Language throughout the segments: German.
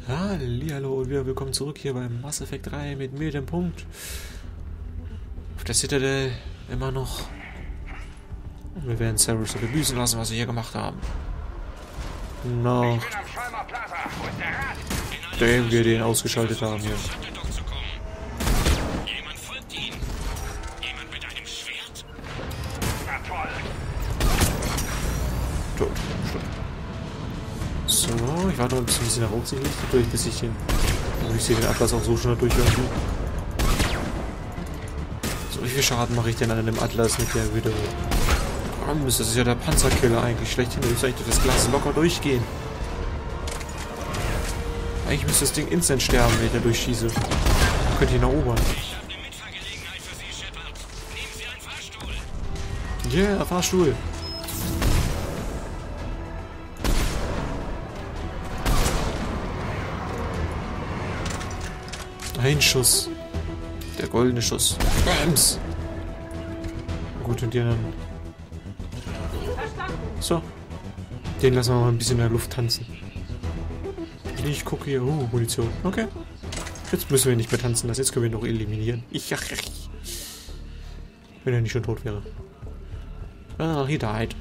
Hallihallo und wieder willkommen zurück hier beim Mass Effect 3 mit mir, dem Punkt. Auf der Citadel immer noch. Und wir werden Cerberus so büßen lassen, was wir hier gemacht haben. Nachdem wir den ausgeschaltet haben hier. Tot. So, ich warte noch ein bisschen nach Rauchsicht durch, bis ich den. Und ich sehe den Atlas auch so schon durch irgendwie. So, wie viel Schaden mache ich denn an dem Atlas mit der wieder? Das ist ja der Panzerkiller eigentlich schlechthin. Ich sollte das Glas locker durchgehen. Eigentlich müsste das Ding instant sterben, wenn ich da durchschieße. Dann könnte ich ihn erobern. Yeah, Fahrstuhl. Ein Schuss. Der goldene Schuss. Bams. Gut, und die anderen. So. Den lassen wir mal ein bisschen in der Luft tanzen. Ich gucke hier. Munition. Okay. Jetzt müssen wir nicht mehr tanzen lassen. Jetzt können wir ihn noch eliminieren. Wenn er nicht schon tot wäre. Ah, he died.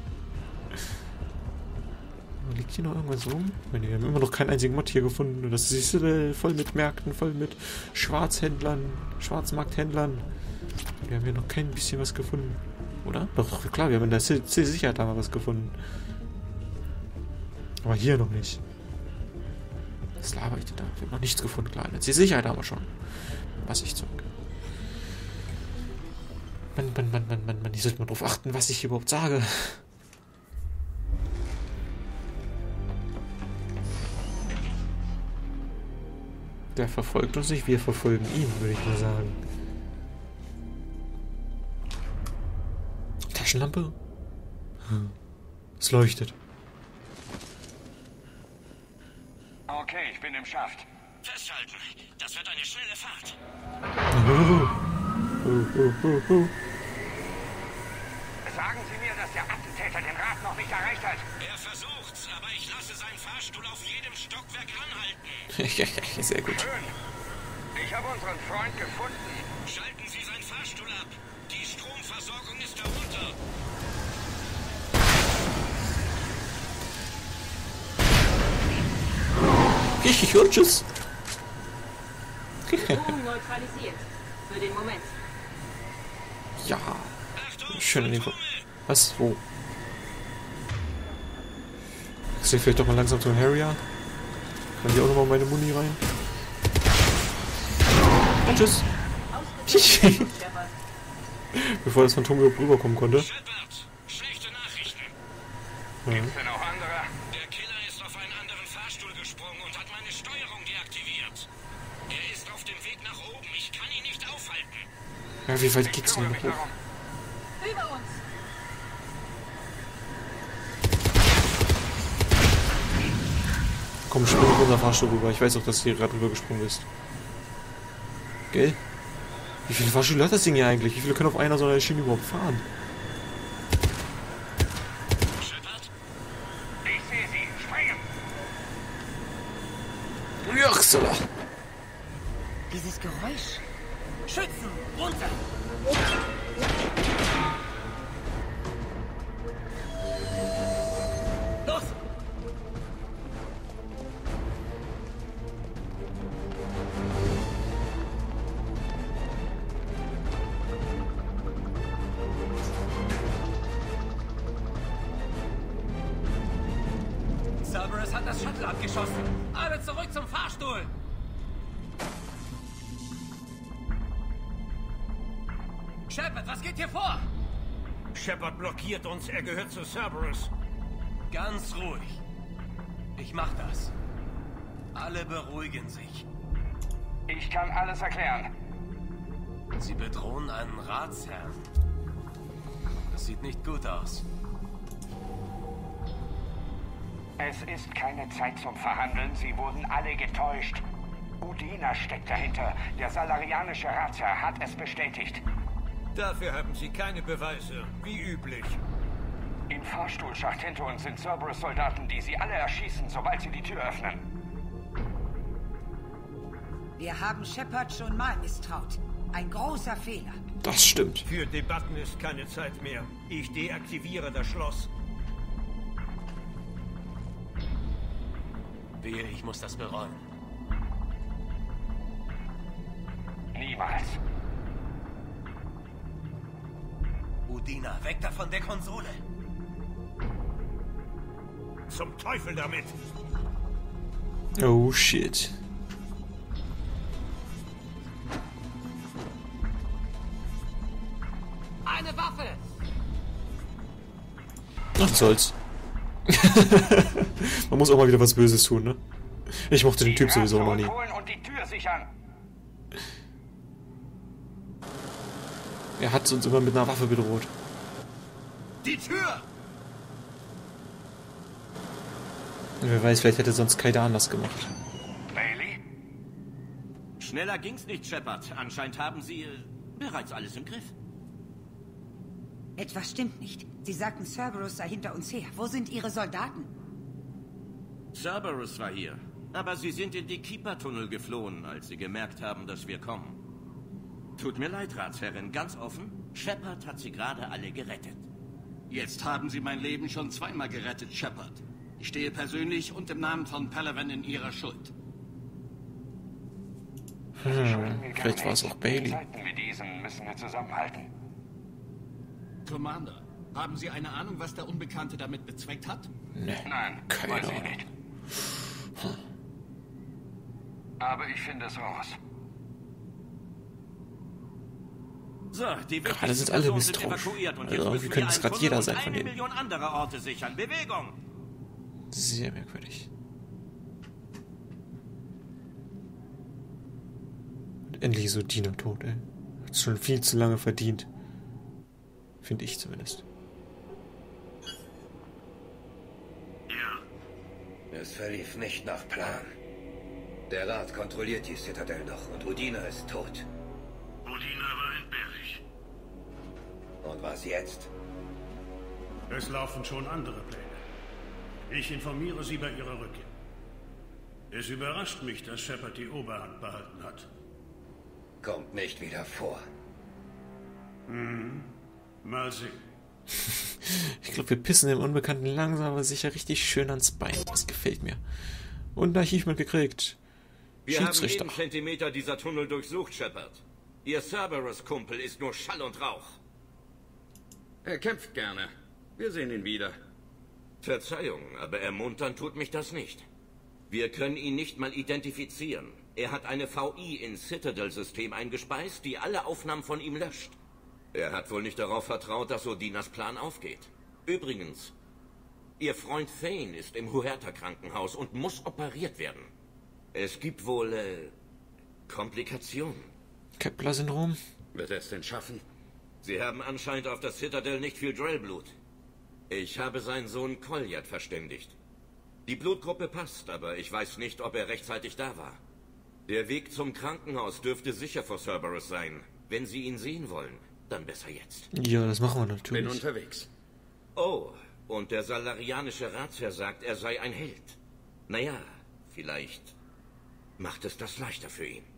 Liegt hier noch irgendwas rum? Wir haben immer noch keinen einzigen Mod hier gefunden. Und das ist voll mit Märkten, voll mit Schwarzhändlern, Schwarzmarkthändlern. Wir haben hier noch kein bisschen was gefunden. Oder? Doch, klar, wir haben in der Sicherheit da mal was gefunden. Aber hier noch nicht. Was laber ich denn da? Wir haben noch nichts gefunden, klar. In der Sicherheit haben wir schon. Was ich zurück. Mann. Ich sollte mal drauf achten, was ich hier überhaupt sage. Der verfolgt uns nicht, wir verfolgen ihn, würde ich mal sagen. Taschenlampe? Es leuchtet. Okay, ich bin im Schacht. Festhalten, das wird eine schnelle Fahrt. Sagen Sie mir, dass der Attentäter den Rat noch nicht erreicht hat. Er versucht's, aber ich lasse seinen Fahrstuhl auf jedem Stockwerk anhalten. Sehr gut. Schön. Ich habe unseren Freund gefunden. Schalten Sie seinen Fahrstuhl ab. Die Stromversorgung ist darunter. Und tschüss. Strom neutralisiert. Für den Moment. Ja. Achtung, Schöne Info. Was? Wo? Ich sehe vielleicht doch mal langsam zum Harrier. Kann hier auch nochmal meine Muni rein. Und tschüss. Bevor das Phantom überhaupt rüberkommen konnte. Shepard, schlechte Nachrichten. Ja. Gibt's denn noch andere? Der Killer ist auf einen anderen Fahrstuhl gesprungen und hat meine Steuerung deaktiviert. Er ist auf dem Weg nach oben. Ich kann ihn nicht aufhalten. Ja, wie weit geht's denn Kümmere noch mich hoch? darum. Über uns. Komm, spring auf unser Fahrstuhl rüber. Ich weiß auch, dass du hier gerade rüber gesprungen bist. Gell? Wie viele Fahrstühle hat das Ding hier eigentlich? Wie viele können auf einer so einer Schiene überhaupt fahren? Shepard, Ich sehe Sie. Springen! Juchsala. Dieses Geräusch. Schützen, runter! Los! Cerberus hat das Shuttle abgeschossen. Alle zurück zum Fahrstuhl. Shepard, was geht hier vor? Shepard blockiert uns. Er gehört zu Cerberus. Ganz ruhig. Ich mach das. Alle beruhigen sich. Ich kann alles erklären. Sie bedrohen einen Ratsherrn. Das sieht nicht gut aus. Es ist keine Zeit zum Verhandeln. Sie wurden alle getäuscht. Udina steckt dahinter. Der salarianische Ratsherr hat es bestätigt. Dafür haben Sie keine Beweise, wie üblich. Im Fahrstuhlschacht hinter uns sind Cerberus-Soldaten, die sie alle erschießen, sobald sie die Tür öffnen. Wir haben Shepard schon mal misstraut. Ein großer Fehler. Das stimmt. Für Debatten ist keine Zeit mehr. Ich deaktiviere das Schloss. Wehe, ich muss das bereuen. Niemals. Udina, weg da von der Konsole! Zum Teufel damit! Oh shit. Eine Waffe! Ach, was soll's. Man muss auch mal wieder was Böses tun, ne? Ich mochte den Typ sowieso noch nie. Und die Tür sichern. Er hat uns immer mit einer Waffe bedroht. Die Tür! Wer weiß, vielleicht hätte sonst keiner anders gemacht. Bailey? Schneller ging's nicht, Shepard. Anscheinend haben Sie bereits alles im Griff. Etwas stimmt nicht. Sie sagten, Cerberus sei hinter uns her. Wo sind Ihre Soldaten? Cerberus war hier. Aber sie sind in die Keeper-Tunnel geflohen, als sie gemerkt haben, dass wir kommen. Tut mir leid, Ratsherrin. Ganz offen, Shepard hat sie gerade alle gerettet. Jetzt haben Sie mein Leben schon zweimal gerettet, Shepard. Ich stehe persönlich und im Namen von Palaven in Ihrer Schuld. Vielleicht war es auch Bailey. Zeiten wie diesen müssen wir zusammenhalten. Commander, haben Sie eine Ahnung, was der Unbekannte damit bezweckt hat? Ne, Nein, keine weiß ich Ahnung. nicht. Aber ich finde es raus. So, die Gerade sind wichtigsten alle Personen sind misstrauisch. evakuiert und Also jetzt irgendwie müssen könnte wir es einen gerade Tunnel jeder und sein von 1 denen. Million andere Orte sichern. Bewegung! Sehr merkwürdig. Und endlich ist Udina tot, ey. Hat's schon viel zu lange verdient. Finde ich zumindest. Es verlief nicht nach Plan. Der Rat kontrolliert die Citadel noch und Udina ist tot. Udina war entbehrlich. Und was jetzt? Es laufen schon andere Pläne. Ich informiere Sie bei Ihrer Rückkehr. Es überrascht mich, dass Shepard die Oberhand behalten hat. Kommt nicht wieder vor. Mal sehen. Ich glaube, wir pissen dem Unbekannten langsam aber sicher richtig schön ans Bein. Das gefällt mir. Und ein Achievement gekriegt. Wir haben Schiedsrichter. jeden Zentimeter dieser Tunnel durchsucht, Shepard. Ihr Cerberus-Kumpel ist nur Schall und Rauch. Er kämpft gerne. Wir sehen ihn wieder. Verzeihung, aber ermuntern tut mich das nicht. Wir können ihn nicht mal identifizieren. Er hat eine VI ins Citadel-System eingespeist, die alle Aufnahmen von ihm löscht. Er hat wohl nicht darauf vertraut, dass Udinas Plan aufgeht. Übrigens, Ihr Freund Thane ist im Huerta-Krankenhaus und muss operiert werden. Es gibt wohl, Komplikationen. Kepler-Syndrom? Wird er es denn schaffen? Sie haben anscheinend auf der Citadel nicht viel Drellblut. Ich habe seinen Sohn Kolyat verständigt. Die Blutgruppe passt, aber ich weiß nicht, ob er rechtzeitig da war. Der Weg zum Krankenhaus dürfte sicher vor Cerberus sein. Wenn Sie ihn sehen wollen, dann besser jetzt. Ja, das machen wir Bin natürlich. unterwegs. Oh, und der salarianische Ratsherr sagt, er sei ein Held. Naja, vielleicht macht es das leichter für ihn.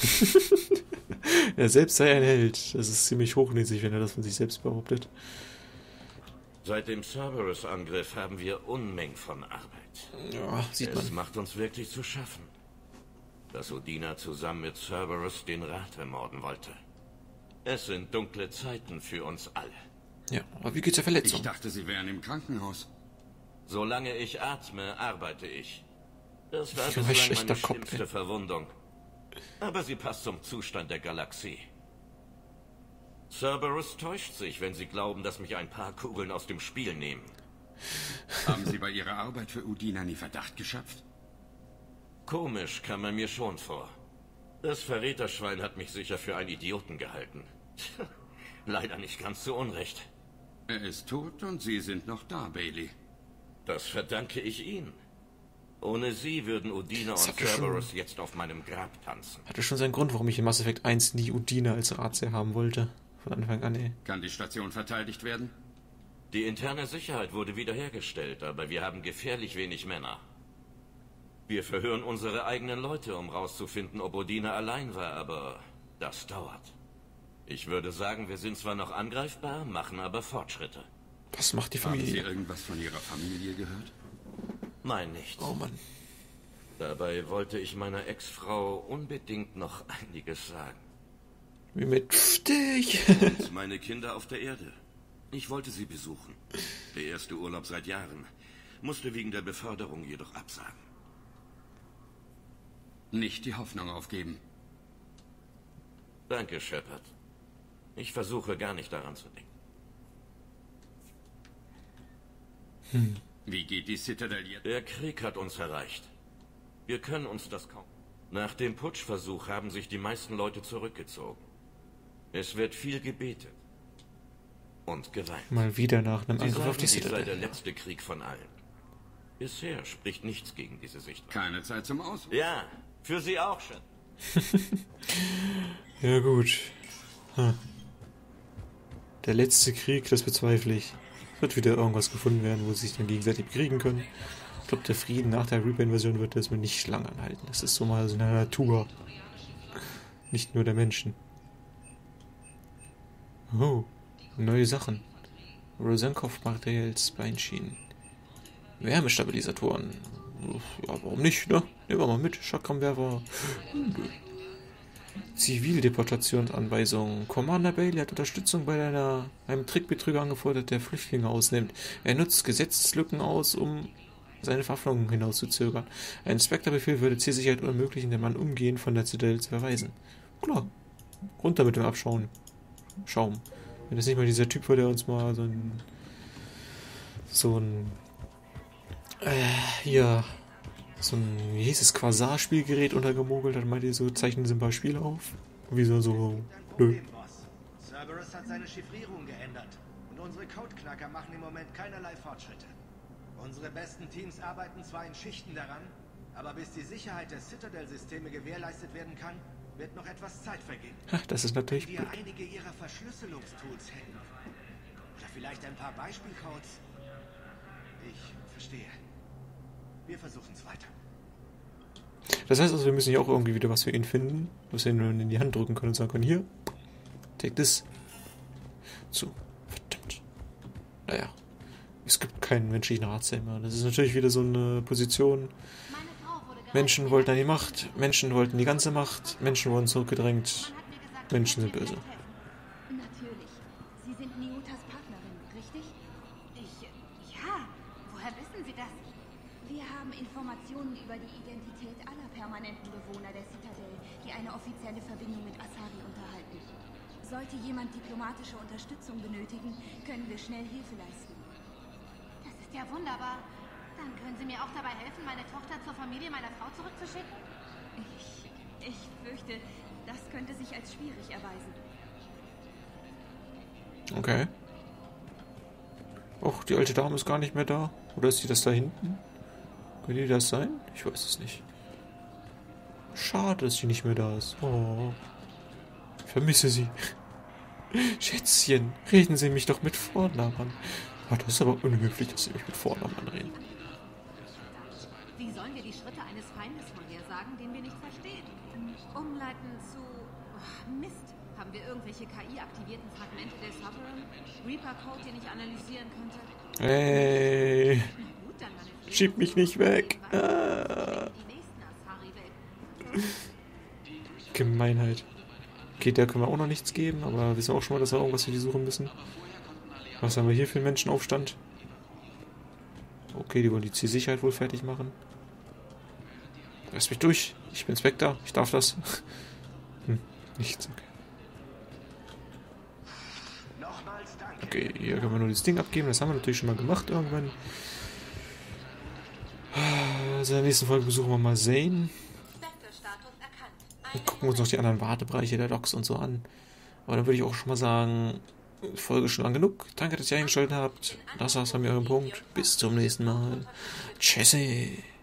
Er selbst sei ein Held. Das ist ziemlich hochnäsig, wenn er das von sich selbst behauptet. Seit dem Cerberus-Angriff haben wir Unmengen von Arbeit. Ja, sieht Es man. macht uns wirklich zu schaffen, dass Udina zusammen mit Cerberus den Rat ermorden wollte. Es sind dunkle Zeiten für uns alle. Ja, aber wie geht's der Ich Verletzung? dachte, Sie wären im Krankenhaus. Solange ich atme, arbeite ich. Das war Junge, bislang schlechter meine Kopf, schlimmste ey. Verwundung. Aber sie passt zum Zustand der Galaxie. Cerberus täuscht sich, wenn sie glauben, dass mich ein paar Kugeln aus dem Spiel nehmen. Haben Sie bei Ihrer Arbeit für Udina nie Verdacht geschöpft? Komisch kam er mir schon vor. Das Verräterschwein hat mich sicher für einen Idioten gehalten. Leider nicht ganz zu Unrecht. Er ist tot und Sie sind noch da, Bailey. Das verdanke ich Ihnen. Ohne Sie würden Udina Das und hatte schon- Cerberus jetzt auf meinem Grab tanzen. Hatte schon seinen Grund, warum ich in Mass Effect 1 nie Udina als Ratsherr haben wollte. Von Anfang an, ey. Kann die Station verteidigt werden? Die interne Sicherheit wurde wiederhergestellt, aber wir haben gefährlich wenig Männer. Wir verhören unsere eigenen Leute, um rauszufinden, ob Udina allein war, aber das dauert. Ich würde sagen, wir sind zwar noch angreifbar, machen aber Fortschritte. Was macht die Haben Sie Familie? irgendwas von Ihrer Familie gehört? Nein, nicht. Oh Mann. Dabei wollte ich meiner Ex-Frau unbedingt noch einiges sagen. Wie mit Stich. Und meine Kinder auf der Erde. Ich wollte sie besuchen. Der erste Urlaub seit Jahren. Musste wegen der Beförderung jedoch absagen. Nicht die Hoffnung aufgeben. Danke, Shepard. Ich versuche gar nicht daran zu denken. Wie geht die Citadel jetzt? Der Krieg hat uns erreicht. Wir können uns das kaum... Nach dem Putschversuch haben sich die meisten Leute zurückgezogen. Es wird viel gebetet. Und geweint. Mal wieder nach einem Sie Angriff auf sagen, die dies sei der Citadel. letzte Krieg von allen. Bisher spricht nichts gegen diese Sichtweise. Keine Zeit zum Aus. Ja, für Sie auch schon. Ja gut. Der letzte Krieg, das bezweifle ich. Wird wieder irgendwas gefunden werden, wo sie sich dann gegenseitig bekriegen können. Ich glaube, der Frieden nach der Reaper-Invasion wird erstmal nicht lange anhalten. Das ist so mal so eine Natur. Nicht nur der Menschen. Oh, neue Sachen. Rosenkopf-Materials, Beinschienen. Wärmestabilisatoren. Ja, warum nicht, ne? Nehmen wir mal mit. Chakramwerfer. Zivildeportationsanweisung. Commander Bailey hat Unterstützung bei einem Trickbetrüger angefordert, der Flüchtlinge ausnimmt. Er nutzt Gesetzeslücken aus, um seine Verhaftung hinauszuzögern. Ein Spectre-Befehl würde Zielsicherheit ermöglichen, den Mann umgehend von der Zitadelle zu verweisen. Klar. Runter mit dem Abschauen. Schaum. Wenn das nicht mal dieser Typ war, der uns mal so ein wie hieß es, Quasar-Spielgerät untergemogelt hat, meinte, so zeichnen sie ein paar Spiele auf. Wieso so, nö. Cerberus hat seine Chiffrierung geändert und unsere Codeknacker machen im Moment keinerlei Fortschritte. Unsere besten Teams arbeiten zwar in Schichten daran, aber bis die Sicherheit der Citadel-Systeme gewährleistet werden kann, wird noch etwas Zeit vergehen. Ach, das ist natürlich Wenn blöd. wir einige ihrer Verschlüsselungstools hätten. Oder vielleicht ein paar Beispielcodes. Ich verstehe. Wir versuchen es weiter. Das heißt also, wir müssen ja auch irgendwie wieder was für ihn finden, was wir ihm in die Hand drücken können und sagen können, hier, take this. So, verdammt. Naja, es gibt keinen menschlichen Ratsherr mehr. Das ist natürlich wieder so eine Position. Menschen wollten an die Macht, Menschen wollten die ganze Macht, Menschen wurden zurückgedrängt, Menschen sind böse. Natürlich. Sie sind Niutas Partnerin, richtig? Ja. Woher wissen Sie das? Wir haben Informationen über die Identität aller permanenten Bewohner der Citadel, die eine offizielle Verbindung mit Asari unterhalten. Sollte jemand diplomatische Unterstützung benötigen, können wir schnell Hilfe leisten. Das ist ja wunderbar. Dann können Sie mir auch dabei helfen, meine Tochter zur Familie meiner Frau zurückzuschicken? Ich fürchte, das könnte sich als schwierig erweisen. Okay. Och, die alte Dame ist gar nicht mehr da. Oder ist sie das da hinten? Könnte die das sein? Ich weiß es nicht. Schade, dass sie nicht mehr da ist. Oh. Ich vermisse sie. Schätzchen, reden Sie mich doch mit Vornamen an. Oh, das ist aber unhöflich, dass Sie mich mit Vornamen anreden. Wie sollen wir die Schritte eines Feindes vorhersagen, den wir nicht verstehen? Umleiten zu... Oh, Mist. Haben wir irgendwelche KI-aktivierten Fragmente der Sovereign? Reaper-Code, den ich analysieren könnte? Hey. Na gut, dann manövrieren. Schieb mich nicht weg. Die nächsten Asari-Welten. Gemeinheit. Okay, der können wir auch noch nichts geben, aber wissen wir auch schon mal, dass wir irgendwas für die suchen müssen. Was haben wir hier für einen Menschenaufstand? Okay, die wollen die Zielsicherheit wohl fertig machen. Lass mich durch. Ich bin Spectre. Ich darf das. Nichts, okay. Okay, hier können wir nur das Ding abgeben. Das haben wir natürlich schon mal gemacht irgendwann. Also in der nächsten Folge besuchen wir mal Zane. Wir gucken uns noch die anderen Wartebereiche der Docks und so an. Aber dann würde ich auch schon mal sagen, Folge schon lang genug. Danke, dass ihr eingeschaltet habt. Das war's von mir, euren Punkt. Bis zum nächsten Mal. Tschüssi.